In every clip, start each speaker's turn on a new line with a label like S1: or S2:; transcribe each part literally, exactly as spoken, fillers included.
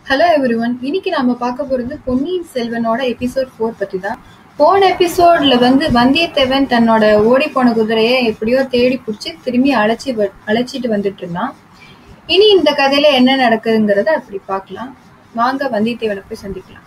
S1: Hello everyone. இன்னைக்கு நாம பார்க்க போறது பொன்னியின் செல்வனோட எபிசோட் ஃபோர் பத்தி தான். போன எபிசோட்ல வந்து வந்தியத்தேவன் தன்னோட ஓடி போன குதிரையை எப்படியோ தேடி பிடிச்சி திரும்பி அழைச்சி வ- அழைச்சிட்டு வந்துட்டு இருந்தான். இனி இந்த கதையில என்ன நடக்குதுங்கிறத அப்படி பார்க்கலாம். வாங்க வந்தியத்தேவனை போய் சந்திக்கலாம்.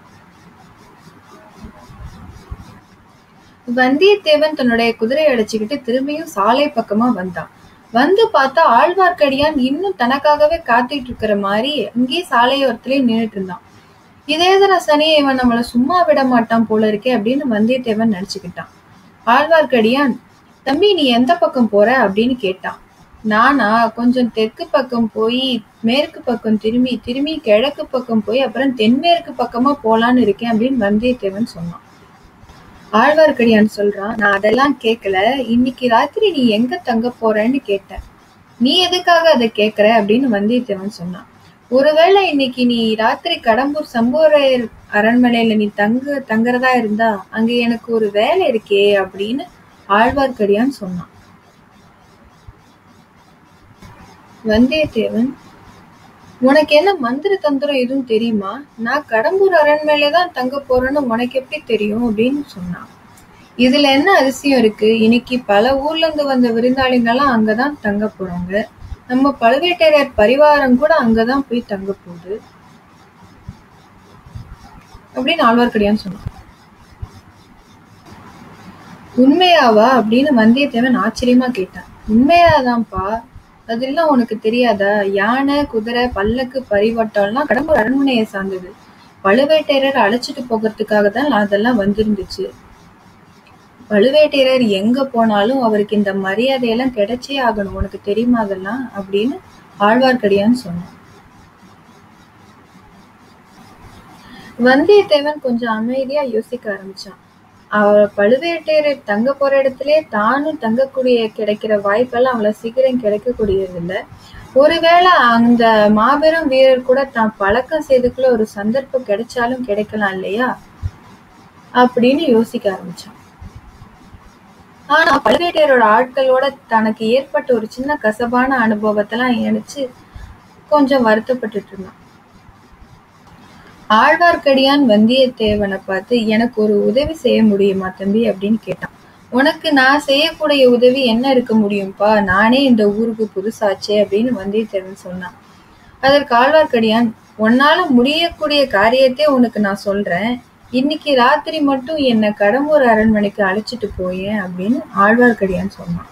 S1: வந்தியத்தேவன் தன்னுடைய குதிரையை அழைச்சிக்கிட்டு திரும்பியும் சாலை பக்கமா வந்தான். வந்து பார்த்தா ஆழ்வார்க்கடியான் இன்னும் தனக்காகவே காத்துட்டு இருக்கிற மாதிரி அங்கேயே சாலையோரத்திலே நின்னுட்டு இருந்தான். இதேதர சனி இவன் நம்மள சும்மா விட மாட்டான் போல இருக்கே அப்படின்னு வந்தியத்தேவன் நினைச்சுக்கிட்டான். ஆழ்வார்க்கடியான், தம்பி நீ எந்த பக்கம் போற அப்படின்னு கேட்டான். நானா கொஞ்சம் தெற்கு பக்கம் போய் மேற்கு பக்கம் திரும்பி திரும்பி கிழக்கு பக்கம் போய் அப்புறம் தென்மேற்கு பக்கமா போலான்னு இருக்கேன் அப்படின்னு வந்தியத்தேவன் சொன்னான். ஆழ்வார்க்கடியான் சொல்றான், நான் அதெல்லாம் கேட்கல, இன்னைக்கு ராத்திரி நீ எங்க தங்க போறேன்னு கேட்டேன். நீ எதுக்காக அதை கேட்கற அப்படின்னு வந்தியத்தேவன் சொன்னான். ஒருவேளை இன்னைக்கு நீ ராத்திரி கடம்பூர் சம்புவரையர் அரண்மனையில நீ தங்க தங்குறதா இருந்தா அங்க எனக்கு ஒரு வேலை இருக்கே அப்படின்னு ஆழ்வார்க்கடியான் சொன்னான். வந்தியத்தேவன், உனக்கு என்ன மந்திர தந்திரம் எதுவும் தெரியுமா? நான் கடம்பூர் அரண்மனையில தான் தங்க போறேன்னு உனக்கு எப்படி தெரியும் அப்படின்னு சொன்னான். இதுல என்ன அதிசயம் இருக்கு? இன்னைக்கு பல ஊர்ல இருந்து வந்த விருந்தாளிங்கெல்லாம் அங்கதான் தங்க போறாங்க. நம்ம பழுவேட்டரையர் பரிவாரம் கூட அங்கதான் போய் தங்க போகுது அப்படின்னு ஆழ்வார்க்கடியான் சொன்னான். உண்மையாவா அப்படின்னு வந்தியத்தேவன் ஆச்சரியமா கேட்டான். உண்மையாதான்ப்பா. அதெல்லாம் உனக்கு தெரியாதா? யானை, குதிரை, பல்லக்கு, பரிவட்டம்லாம் கடம்பூர் அரண்மனையை சார்ந்தது. பழுவேட்டரையர் அழைச்சிட்டு போகிறதுக்காக தான் அதெல்லாம் வந்திருந்துச்சு. பழுவேட்டரையர் எங்க போனாலும் அவருக்கு இந்த மரியாதையெல்லாம் கிடைச்சே ஆகணும். உனக்கு தெரியுமா அதெல்லாம் அப்படின்னு ஆழ்வார்க்கடியான் சொன்னான். வந்தியத்தேவன் கொஞ்சம் அமைதியா யோசிக்க ஆரம்பிச்சான். அவ பழுவேட்டரையர் தங்க போற இடத்திலே தானும் தங்கக்கூடிய கிடைக்கிற வாய்ப்பெல்லாம் அவ்வளவு சீக்கிரம் கிடைக்கக்கூடியது இல்ல. ஒருவேளை அந்த மாபெரும் வீரர் கூட தான் பழக்கம் செய்துக்குள்ள ஒரு சந்தர்ப்பம் கிடைச்சாலும் கிடைக்கலாம் இல்லையா அப்படின்னு யோசிக்க ஆரம்பிச்சான். ஆனா பழுவேட்டரையரோட ஆட்களோட தனக்கு ஏற்பட்ட ஒரு சின்ன கசப்பான அனுபவத்தெல்லாம் நினைச்சு கொஞ்சம் வருத்தப்பட்டுட்டு இருந்தான். ஆழ்வார்க்கடியான் வந்தியத்தேவனை பார்த்து, எனக்கு ஒரு உதவி செய்ய முடியுமா தம்பி அப்படின்னு கேட்டான். உனக்கு நான் செய்யக்கூடிய உதவி என்ன இருக்க முடியும்பா? நானே இந்த ஊருக்கு புதுசாச்சே அப்படின்னு வந்தியத்தேவன் சொன்னான். அதற்கு ஆழ்வார்க்கடியான், உன்னால முடியக்கூடிய காரியத்தை உனக்கு நான் சொல்றேன். இன்னைக்கு ராத்திரி மட்டும் என்னை கடம்பூர் அரண்மனைக்கு அழைச்சிட்டு போயேன் அப்படின்னு ஆழ்வார்க்கடியான் சொன்னான்.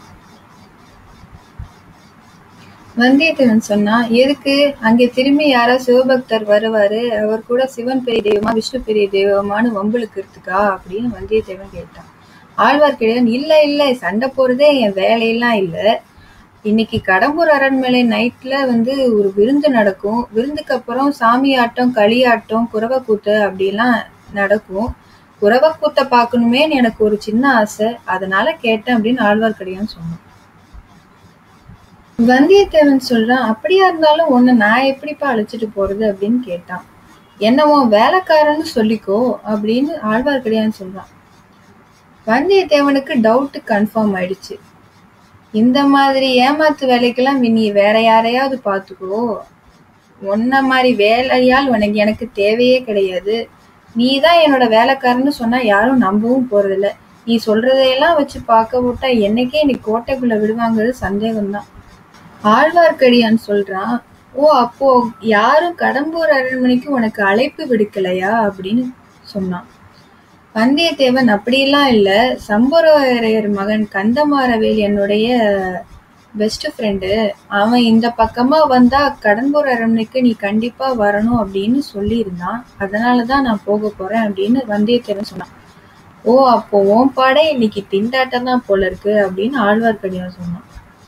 S1: வந்தியத்தேவன் சொன்னான், எதுக்கு? அங்கே திரும்பி யாரோ சிவபக்தர் வருவாரு, அவர் கூட சிவன் பெரிய தெய்வமா விஷ்ணு பெரிய தெய்வமானு வம்பிழுக்கிறதுக்கா அப்படின்னு வந்தியத்தேவன் கேட்டான். ஆழ்வார்க்கடியான், இல்ல இல்ல, சண்டை போறதே என் வேலையெல்லாம் இல்ல. இன்னைக்கு கடம்பூர் அரண்மனை நைட்ல வந்து ஒரு விருந்து நடக்கும். விருந்துக்கு அப்புறம் சாமி ஆட்டம், களியாட்டம், குறவக்கூத்து அப்படிலாம் நடக்கும். குறவக்கூத்தை பார்க்கணுமேன்னு எனக்கு ஒரு சின்ன ஆசை, அதனால கேட்டேன் அப்படின்னு ஆழ்வார்க்கடியான் சொன்னான். வந்தியத்தேவன் சொல்றான், அப்படியா இருந்தாலும் உன்னை நான் எப்படிப்பா அழைச்சிட்டு போறது அப்படின்னு கேட்டான். என்ன உன் வேலைக்காரன்னு சொல்லிக்கோ அப்படின்னு ஆழ்வார்க்கடியான் சொல்றான். வந்தியத்தேவனுக்கு டவுட் கன்ஃபார்ம் ஆயிடுச்சு. இந்த மாதிரி ஏமாத்து வேலைக்கெல்லாம் நீ வேற யாரையாவது பார்த்துக்கோ. உன்ன மாதிரி வேலையால் உனக்கு எனக்கு தேவையே கிடையாது. நீ தான் என்னோட வேலைக்காரன்னு சொன்னா யாரும் நம்பவும் போறதில்ல. நீ சொல்றதையெல்லாம் வச்சு பார்க்க விட்டா என்னைக்கே நீ கோட்டைக்குள்ள விடுவாங்கிறது சந்தேகம்தான். ஆழ்வார்க்கடியான் சொல்றான், ஓ அப்போ யாரும் கடம்பூர் அரண்மனைக்கு உனக்கு அழைப்பு விடுக்கலையா அப்படின்னு சொன்னான். வந்தியத்தேவன், அப்படியெல்லாம் இல்ல, சம்புவரையர் மகன் கந்தமாறவேல் என்னுடைய பெஸ்ட் ஃப்ரெண்டு. அவன் இந்த பக்கமா வந்தா கடம்பூர் அரண்மனைக்கு நீ கண்டிப்பா வரணும் அப்படின்னு சொல்லியிருந்தான். அதனாலதான் நான் போக போறேன் அப்படின்னு வந்தியத்தேவன் சொன்னான். ஓ அப்போ உன் பாடே இன்னைக்கு திண்டாட்டம் தான் போல இருக்கு அப்படின்னு ஆழ்வார்க்கடியான் சொன்னான்.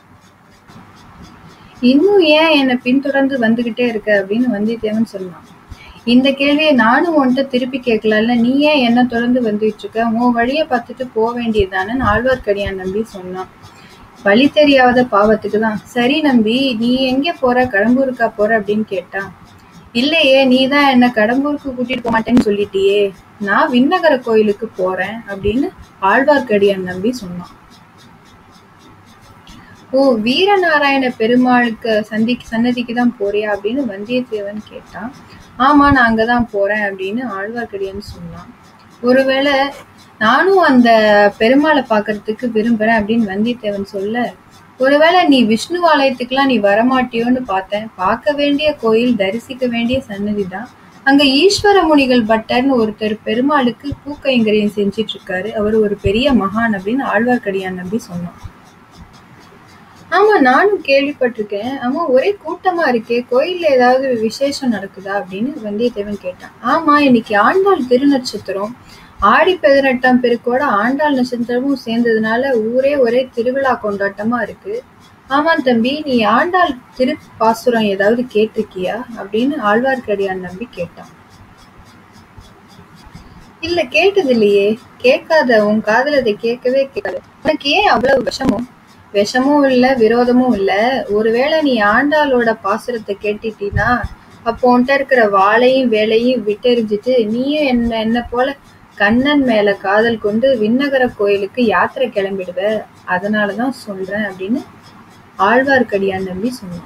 S1: இன்னும் ஏன் என்னை பின்தொடர்ந்து வந்துகிட்டே இருக்க அப்படின்னு வந்தியத்தேவன் சொன்னான். இந்த கேள்வியை நானும் உன்கிட்ட திருப்பி கேட்கலாம்ல, நீ ஏன் என்ன தொடர்ந்து வந்துட்டு இருக்க? உன் வழியை பார்த்துட்டு போக வேண்டியதுதானேன்னு ஆழ்வார்க்கடியான் நம்பி சொன்னான். வழி தெரியாத பாவத்துக்கு தான். சரி நம்பி, நீ எங்க போற? கடம்பூருக்கா போற அப்படின்னு கேட்டான். இல்லையே, நீ தான் என்ன கடம்பூருக்கு கூட்டிட்டு போக மாட்டேன்னு சொல்லிட்டியே. நான் விண்ணகர கோயிலுக்கு போறேன் அப்படின்னு ஆழ்வார்க்கடியான் நம்பி சொன்னான். ஓ, வீரநாராயண பெருமாளுக்கு சந்தி சன்னதிக்கு தான் போறியா அப்படின்னு வந்தியத்தேவன் கேட்டான். ஆமா, நான் அங்கதான் போறேன் அப்படின்னு ஆழ்வார்க்கடியான் சொன்னான். ஒருவேளை நானும் அந்த பெருமாளை பாக்குறதுக்கு விரும்புறேன் அப்படின்னு வந்தியத்தேவன் சொல்ல, ஒருவேளை நீ விஷ்ணு ஆலயத்துக்குலாம் நீ வரமாட்டியோன்னு பார்த்தேன். பார்க்க வேண்டிய கோயில், தரிசிக்க வேண்டிய சன்னதி தான். அங்க ஈஸ்வர முனிகள் பட்டர்னு ஒருத்தர் பெருமாளுக்கு பூக்கைங்கரியம் செஞ்சிட்டு இருக்காரு. அவர் ஒரு பெரிய மகான் அப்படின்னு ஆழ்வார்க்கடியான் நம்பி சொன்னான். ஆமா, நானும் கேள்விப்பட்டிருக்கேன். ஆமா, ஒரே கூட்டமா இருக்கே, கோயில்ல ஏதாவது விசேஷம் நடக்குதா அப்படின்னு வந்தியத்தேவன் கேட்டான். ஆமா, இன்னைக்கு ஆண்டாள் திருநட்சத்திரம். ஆடி பதினெட்டாம் பெருக்கோட ஆண்டாள் நட்சத்திரமும் சேர்ந்ததுனால ஊரே ஒரே திருவிழா கொண்டாட்டமா இருக்கு. ஆமா தம்பி, நீ ஆண்டாள் திருப்பாசுரம் ஏதாவது கேட்டிருக்கியா அப்படின்னு ஆழ்வார்க்கடியான் நம்பி கேட்டான். இல்ல, கேட்டது இல்லையே. கேட்காத உன் காதல அதை கேட்கவே கேட்காது. உனக்கு ஏன் அவ்வளவு விஷமம்? விஷமும் இல்ல, விரோதமும் இல்ல. ஒருவேளை நீ ஆண்டாளோட பாசுரத்தை கேட்டுட்டீனா, அப்போ உன்கிட்ட இருக்கிற வாளையும் வேலையும் விட்டெறிஞ்சிட்டு நீயும் என்ன என்ன போல கண்ணன் மேல காதல் கொண்டு விண்ணகர கோயிலுக்கு யாத்திரை கிளம்பிடுவ. அதனாலதான் சொல்றேன் அப்படின்னு ஆழ்வார்க்கடியான் நம்பி சொன்னான்.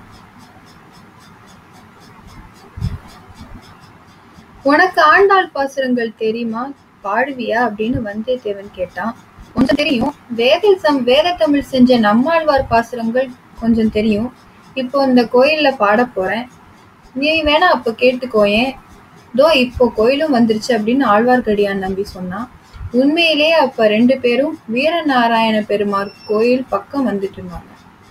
S1: உனக்கு ஆண்டாள் பாசுரங்கள் தெரியுமா, பாடுவியா அப்படின்னு வந்தியத்தேவன் கேட்டான். கொஞ்சம் தெரியும். வேதில் சம் வேத தமிழ் செஞ்ச நம்மாழ்வார் பாசுரங்கள் கொஞ்சம் தெரியும். இப்போ இந்த கோயில்ல பாட போறேன், நீ வேணா அப்ப கேட்டுக்கோயேன். தோ இப்போ கோயிலும் வந்துருச்சு அப்படின்னு ஆழ்வார்க்கடியான் நம்பி சொன்னான். உண்மையிலேயே அப்ப ரெண்டு பேரும் வீரநாராயண பெருமாள் கோயில் பக்கம் வந்துட்டு இருந்தாங்க.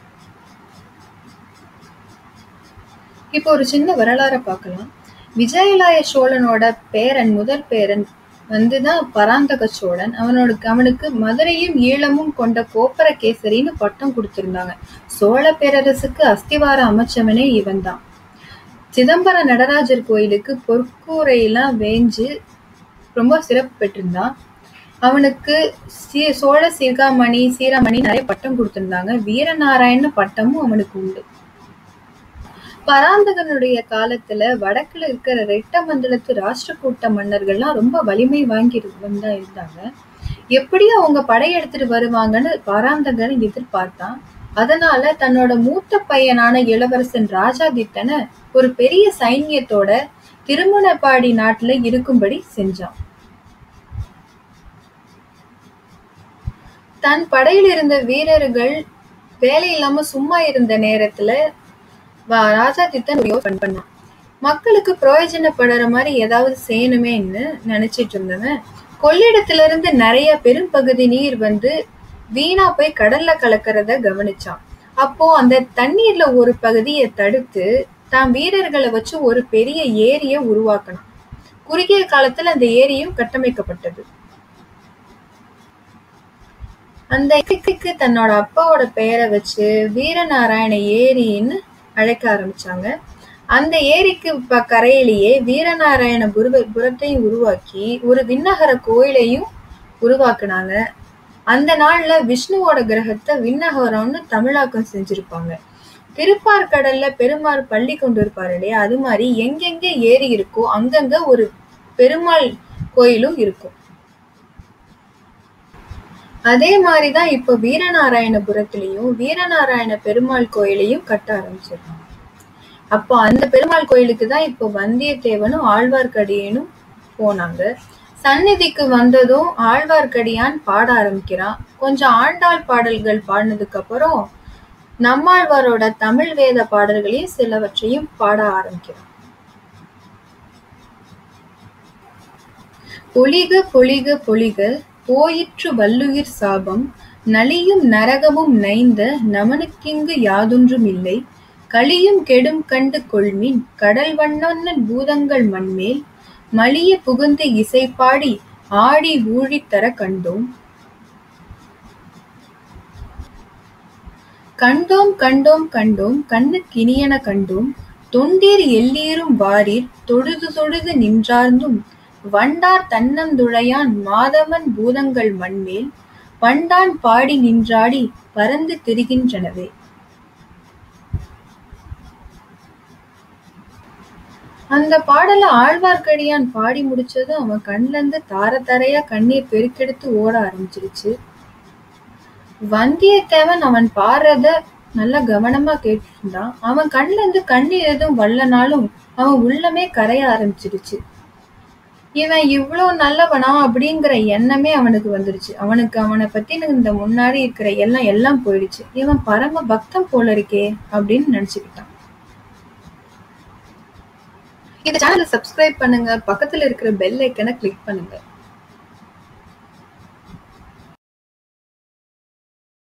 S1: இப்போ ஒரு சின்ன வரலாறை பார்க்கலாம். விஜயாலய சோழனோட பேரன், முதற் பேரன் வந்துதான் பராந்தக சோழன். அவனோட அவனுக்கு மதுரையும் ஈழமும் கொண்ட கோப்பர கேசரின்னு பட்டம் கொடுத்திருந்தாங்க. சோழ பேரரசுக்கு அஸ்திவாரம் அமைச்சவனே இவன் தான். சிதம்பர நடராஜர் கோயிலுக்கு பொற்கூரையெல்லாம் வேஞ்சு ரொம்ப சிறப்பு பெற்றிருந்தான். அவனுக்கு சீ சோழ சீர்காமணி சீராமணி நிறைய பட்டம் கொடுத்திருந்தாங்க. வீரநாராயண பட்டமும் அவனுக்கு உண்டு. பராந்தகனுடைய காலத்துல வடக்குல இருக்கிற ரெட்ட மண்டலத்து ராஷ்டிரகூட்ட மன்னர்கள்லாம் ரொம்ப வலிமை வாங்கி வந்தா இருந்தாங்க. எப்படியும் அவங்க படையெடுத்துட்டு வருவாங்கன்னு பராந்தகன் எதிர்பார்த்தான். அதனால தன்னோட மூத்த பையனான இளவரசன் ராஜாதித்தனை ஒரு பெரிய சைன்யத்தோட திருமுனைப்பாடி நாட்டுல இருக்கும்படி செஞ்சான். தன் படையில் இருந்த வீரர்கள் வேலை இல்லாம சும்மா இருந்த நேரத்துல ராஜாதித்தன் பண்ணான். மக்களுக்கு பிரயோஜனப்படுற மாதிரி ஏதாவது செய்யணுமேன்னு நினைச்சிட்டு இருந்தவன், கொள்ளிடத்துல இருந்து நிறைய பெரும் பகுதி நீர் வந்து வீணா போய் கடல்ல கலக்கிறத கவனிச்சான். அப்போ அந்த தண்ணீர்ல ஒரு பகுதியை தடுத்து தான் வீரர்களை வச்சு ஒரு பெரிய ஏரிய உருவாக்கணும். குறுகிய காலத்துல அந்த ஏரியும் கட்டமைக்கப்பட்டது. அந்த ஏரிக்கு தன்னோட அப்பாவோட பெயரை வச்சு வீரநாராயண ஏரின்னு அழைக்க ஆரம்பிச்சாங்க. அந்த ஏரிக்கு இப்ப கரையிலேயே வீரநாராயண புருவ புரத்தையும் உருவாக்கி ஒரு விண்ணகர கோயிலையும் உருவாக்குனாங்க. அந்த நாள்ல விஷ்ணுவோட கிரகத்தை விண்ணகரம்னு தமிழாக்கம் செஞ்சிருப்பாங்க. திருப்பார்கடல்ல பெருமாள் பள்ளி கொண்டு இருப்பாரு இல்லையா, அது மாதிரி எங்கெங்க ஏரி இருக்கோ அங்கங்க ஒரு பெருமாள் கோயிலும் இருக்கும். அதே மாதிரிதான் இப்ப வீரநாராயணபுரத்திலையும் வீரநாராயண பெருமாள் கோயிலையும் கட்ட ஆரம்பிச்சிருக்காங்க. அப்போ அந்த பெருமாள் கோயிலுக்கு தான் இப்போ வந்தியத்தேவனும் ஆழ்வார்க்கடியானும் போனாங்க. சந்நிதிக்கு வந்ததும் ஆழ்வார்க்கடியான் பாட ஆரம்பிக்கிறான். கொஞ்சம் ஆண்டாள் பாடல்கள் பாடினதுக்கு அப்புறம் நம்மாழ்வாரோட தமிழ் வேத பாடல்களையும் சிலவற்றையும் பாட ஆரம்பிக்கிறான். பொலிக பொலிக பொலிக போயிற்று வல்லுயிர் சாபம், நலியும் நரகமும் நைந்த நமனுக்கிங்கு யாதொன்றும் இல்லை, களியும் கெடும் கண்டு கொள்மின் கடல் வண்ணன் பூதங்கள் மண்மேல், மலிய புகுந்து இசைப்பாடி ஆடி ஊழித் தர கண்டோம். கண்டோம் கண்டோம் கண்டோம் கண்ணுக்கினியன கண்டோம், தொண்டீர் எல்லீரும் வாரீர் தொழுது தொழுது நின்றார்ந்தும், வண்டார் தன்னந்துழையான் மாதவன் பூதங்கள் மண்மேல், பண்டான் பாடி நின்றாடி பறந்து திரிகின்றனவே. அந்த பாடல ஆழ்வார்க்கடியான் பாடி முடிச்சதும் அவன் கண்ல இருந்து தார தாரையா கண்ணீர் பெருக்கெடுத்து ஓட ஆரம்பிச்சிருச்சு. வந்தியத்தேவன் அவன் பாடுறத நல்லா கவனமா கேட்டுட்டு இருந்தான். அவன் கண்ணுல இருந்து கண்ணீர் எதுவும் வரலனாலும் அவன் உள்ளமே கரைய ஆரம்பிச்சிடுச்சு. இவன் இவ்ளோ நல்லவனா அப்படிங்கிற எண்ணமே அவனுக்கு வந்துருச்சு. அவனுக்கு அவனை பத்தின இந்த முன்னாடி இருக்கிற எல்லாம் எல்லாம் போயிடுச்சு. இவன் பரம பக்தன் போல இருக்கே அப்படின்னு நினைச்சுக்கிட்டான். இந்த சேனலை சப்ஸ்கிரைப் பண்ணுங்க. பக்கத்துல இருக்கிற பெல் ஐக்கனை கிளிக் பண்ணுங்க.